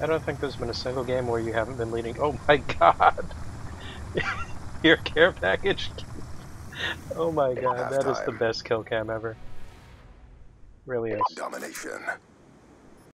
I don't think there's been a single game where you haven't been leading. Oh my god! Your care package. Oh my god, that is the Halftime. best kill cam ever. Really is. Domination.